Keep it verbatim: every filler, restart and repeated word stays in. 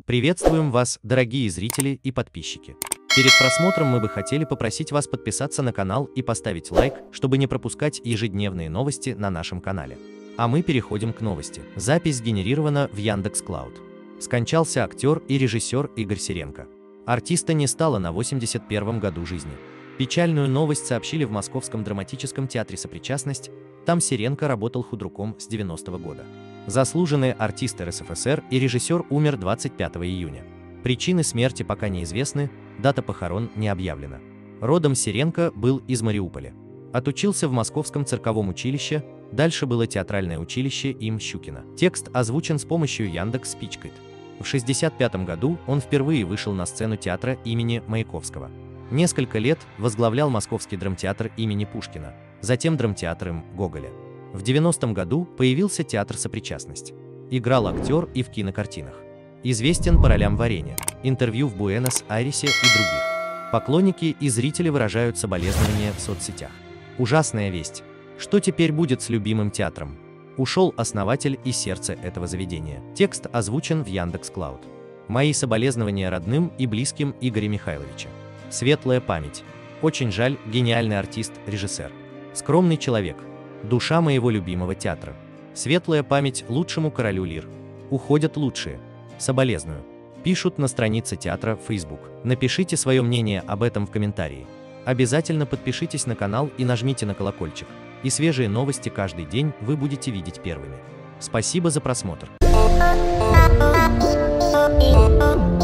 Приветствуем вас, дорогие зрители и подписчики. Перед просмотром мы бы хотели попросить вас подписаться на канал и поставить лайк, чтобы не пропускать ежедневные новости на нашем канале. А мы переходим к новости. Запись сгенерирована в Яндекс.Клауд. Скончался актер и режиссер Игорь Сиренко. Артиста не стало на восемьдесят первом году жизни. Печальную новость сообщили в Московском драматическом театре «Сопричастность». Там Сиренко работал худруком с девяностого года. Заслуженный артист эр эс эф эс эр и режиссер умер двадцать пятого июня. Причины смерти пока неизвестны, дата похорон не объявлена. Родом Сиренко был из Мариуполя. Отучился в Московском цирковом училище, дальше было театральное училище им. Щукина. Текст озвучен с помощью Яндекс.Спичкает. В шестьдесят пятом году он впервые вышел на сцену театра имени Маяковского. Несколько лет возглавлял Московский драмтеатр имени Пушкина, затем драмтеатр им. Гоголя. В девяностом году появился театр «Сопричастность». Играл актер и в кинокартинах. Известен по ролям Варенья, интервью в Буэнос-Айресе и других. Поклонники и зрители выражают соболезнования в соцсетях. Ужасная весть. Что теперь будет с любимым театром? Ушел основатель и сердце этого заведения. Текст озвучен в Яндекс.Клауд. Мои соболезнования родным и близким Игоря Михайловича. Светлая память. Очень жаль, гениальный артист, режиссер. Скромный человек. Душа моего любимого театра. Светлая память лучшему королю лир. Уходят лучшие. Соболезную. Пишут на странице театра в Facebook. Напишите свое мнение об этом в комментарии. Обязательно подпишитесь на канал и нажмите на колокольчик. И свежие новости каждый день вы будете видеть первыми. Спасибо за просмотр.